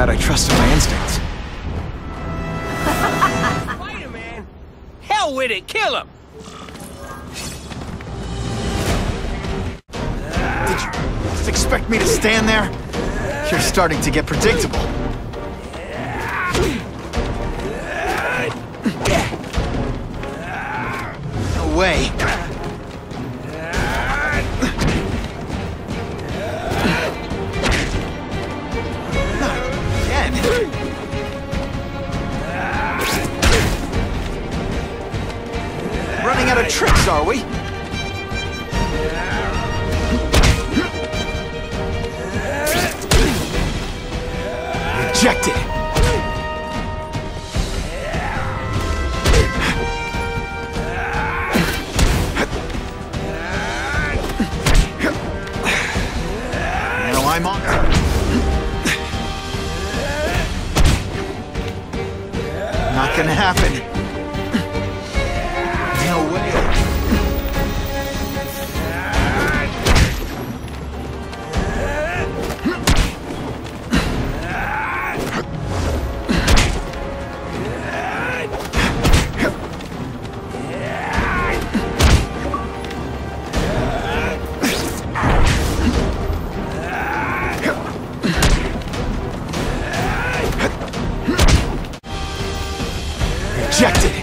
glad I trusted my instincts. Spider-Man? Hell with it, kill him! Did you just expect me to stand there? You're starting to get predictable. No way. Running out of tricks, are we? Rejected. Now I'm on. Not gonna happen. No way. Rejected.